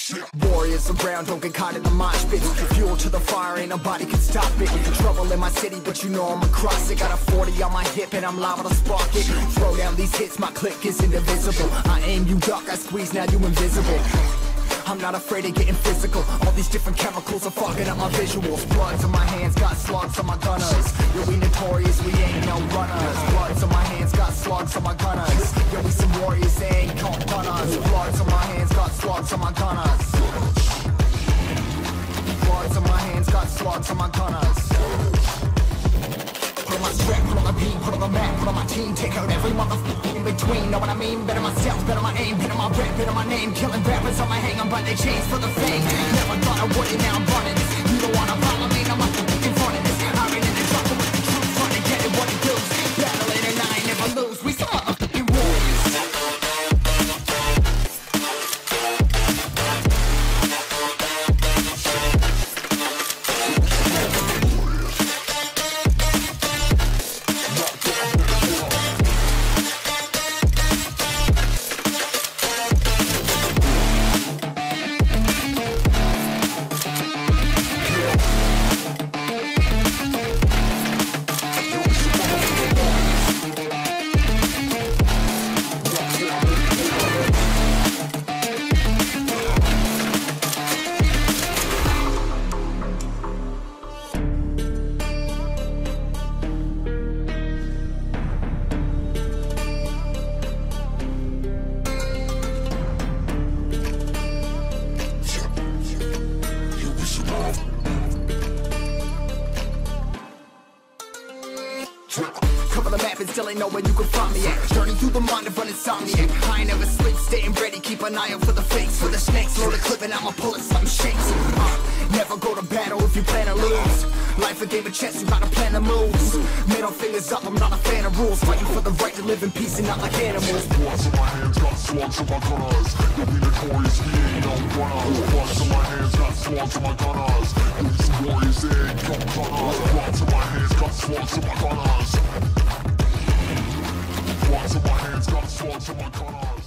Warriors around, don't get caught in the mosh pit. Fuel to the fire, ain't nobody can stop it. Trouble in my city, but you know I'm across it. Got a 40 on my hip and I'm liable to spark it. Throw down these hits, my click is indivisible. I aim, you duck, I squeeze, now you invisible. I'm not afraid of getting physical. All these different chemicals are fucking up my visuals. Bloods on my hands, got slugs on my gunners. Yo, we notorious, we ain't no runners. Bloods on my hands, got slugs on my gunners. Yo, we some warriors, they ain't called gunners. Bloods on my hands, got slugs on my gunners. Bloods on my hands, got slugs on my gunners. Put on my strap, put on my beat, put on the map, put on my team. Take out every motherfucker in between, know what I mean? Better myself, better my aim, better my rap, better my name. Killing rappers on my hang on by their chains for the fame. Never thought I would it, now I'm running this. You don't wanna follow me, I'm up in front of this. I ran in the trouble with the truth, trying to get it what it does. Battling and I ain't never lose, we some motherfucking warriors. Cover the map and still ain't know where you can find me at. Journey through the mind of an insomniac. I ain't never sleep, staying ready, keep an eye out for the fakes. For the snakes, load a clip and I'ma pull it, something shakes. Never go to battle if you plan to lose. Life a game of chess, you gotta plan the moves. Middle fingers up, I'm not a fan of rules. Fighting for the right to live in peace and not like animals. Bloods in my hands, got slugs on my gunners. You'll be notorious, we ain't no runners. Bloods in my hands, got slugs on my gunners. And these warriors, they ain't no gunners. Bloods in my hands, got slugs on my gunners. Bloods in my hands, got slugs on my gunners.